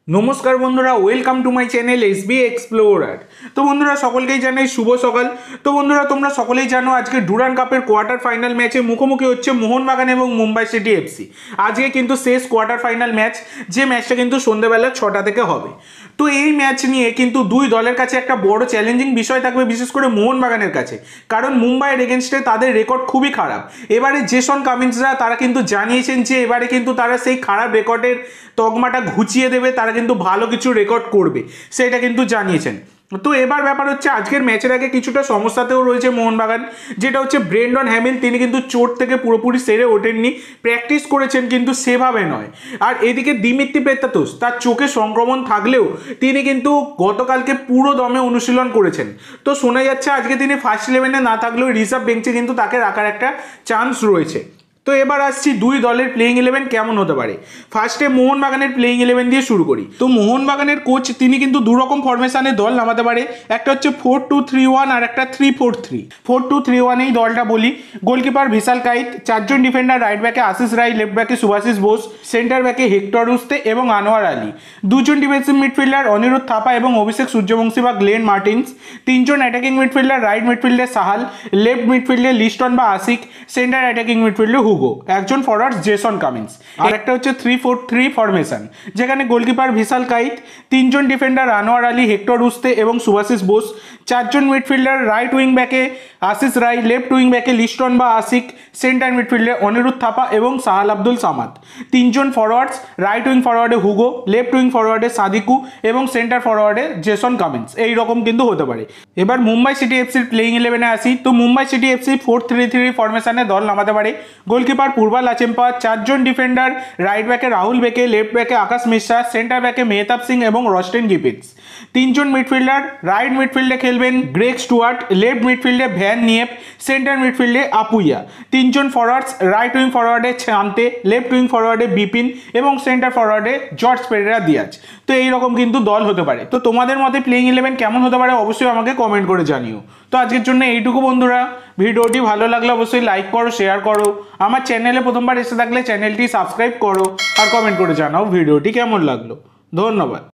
নমস্কার বন্ধুরা, welcome to my channel SB explorer. তো বন্ধুরা সকলকেই জানাই শুভ সকাল। তো বন্ধুরা তোমরা সকলেই জানো আজকে ডুরান্ড কাপের কোয়ার্টার ফাইনাল ম্যাচে মুখোমুখি হচ্ছে মোহনবাগান এবং মুম্বাই সিটি এফসি। আজকে কিন্তু শেষ কোয়ার্টার ফাইনাল ম্যাচ, যে ম্যাচটা কিন্তু সন্ধ্যেবেলা 6টা থেকে হবে। তো এই ম্যাচ নিয়ে কিন্তু দুই দলের কাছে একটা বড় চ্যালেঞ্জিং বিষয় থাকবে, বিশেষ করে মোহনবাগানের কাছে, কারণ মুম্বাইয়ের এগেনস্টে তাদের রেকর্ড খুবই খারাপ। এবারে জেসন কামিন্সরা তারা কিন্তু জানিয়েছেন যে এবারে কিন্তু তারা সেই খারাপ রেকর্ডের তকমাটা ঘুচিয়ে দেবে, তারা কিন্তু ভালো কিছু রেকর্ড করবে, সেটা কিন্তু জানিয়েছেন। তো এবার ব্যাপার হচ্ছে আজকের ম্যাচের আগে কিছুটা সমস্যাতেও রয়েছে মোহনবাগান, যেটা হচ্ছে ব্রেন্ডন হ্যামিল তিনি কিন্তু চোট থেকে পুরোপুরি সেরে ওঠেননি, প্র্যাকটিস করেছেন কিন্তু সেভাবে নয়। আর এদিকে দিমিত্রি পেত্রাতোস তার চোখে সংক্রমণ থাকলেও তিনি কিন্তু গতকালকে পুরো দমে অনুশীলন করেছেন। তো শোনা যাচ্ছে আজকে তিনি ফার্স্ট ইলেভেনে না থাকলেও রিজার্ভ বেঞ্চে কিন্তু তাকে রাখার একটা চান্স রয়েছে। তো এবার আসছি দুই দলের প্লেইং 11 কেমন হতে পারে। ফার্স্টে মোহনবাগানের প্লেইং 11 দিয়ে শুরু করি। তো মোহনবাগানের কোচ তিনি কিন্তু দুরকম ফরমেশনে দল নামাতে পারে, একটা হচ্ছে 4-2-3-1 আর একটা 3-4-3। 4-2-3-1 এই দলটা বলি। গোলকিপার ভিশাল কাইত, চারজন ডিফেন্ডার, রাইট ব্যাকে আশিস রায়, লেফট ব্যাকে সুভাশিস বোস, সেন্টার ব্যাকে হেক্টর রুস্তে এবং আনোয়ার আলী, দুজন ডিফেন্সিভ মিডফিল্ডার অনিরুদ্ধ থাপা এবং অভিষেক সূর্যবংশী বা গ্লেন মার্টিন্স, তিনজন অ্যাটাকিং মিডফিল্ডার, রাইট মিডফিল্ডে সাহাল, লেফট মিডফিল্ডে লিস্টন বা আশিক, সেন্টার অ্যাটাকিং মিডফিল্ডে হুগো, একজন ফরওয়ার্ড জেসন কামিন্স। আর একটা হচ্ছে 3-4-3 ফরমেশন, যেখানে গোলকিপার ভিশাল কাইত, তিনজন defender Anwar Ali, Hector Yuste এবং সুভাশিস বোস, চারজন মিডফিল্ডার, রাইট উইং ব্যাকে আশিস রায়, লেফট উইং ব্যাকে লিস্টন বা আশিক, সেন্টার মিডফিল্ডে অনিরুদ্ধ থাপা এবং সাহাল আব্দুল সামাদ, তিনজন ফরওয়ার্ডস, রাইট উইং ফরওয়ার্ডে হুগো, লেফট উইং ফরওয়ার্ডে সাদিকু এবং সেন্টার ফরওয়ার্ডে জেসন কামিন্স। এই রকম কিন্তু হতে পারে। এবার মুম্বাই সিটি এফসির প্লেইং 11-এ আসি। তো মুম্বাই সিটি এফসি 4-3-3 ফরমেশনে দল নামাতে পারে। গোলকিপার পূর্বা লাচেম্পা, চারজন ডিফেন্ডার, রাইট ব্যাকে রাহুল বেকে, লেফট ব্যাকে আকাশ মিশ্রা, সেন্টার ব্যাকে মেহতাব সিং এবং রস্টেন গিপিটস, তিনজন মিডফিল্ডার, রাইট মিডফিল্ডে খেলবেন গ্রেগ স্টুয়ার্ট, লেফট মিডফিল্ডে ভ্যান নিয়েপ, সেন্টার মিডফিল্ডে আপুইয়া, তিনজন ফরওয়ার্ডস, রাইট উইং ফরওয়ার্ডে ছান্তে, লেফট উইং ফরওয়ার্ডে বিপিন এবং সেন্টার ফরওয়ার্ডে জর্জ পেরেরা দিয়াজ। তো এইরকম কিন্তু দল হতে পারে। তো তোমাদের মতে প্লেইং 11 কেমন হতে পারে অবশ্যই আমাকে কমেন্ট করে জানিও। তো আজকের জন্য এইটুকু বন্ধুরা, ভিডিওটি ভালো লাগলে অবশ্যই লাইক করো, শেয়ার করো, আমার চ্যানেলে প্রথমবার এসে থাকলে চ্যানেলটি সাবস্ক্রাইব করো আর কমেন্ট করে জানাও ভিডিওটি কেমন লাগলো। ধন্যবাদ।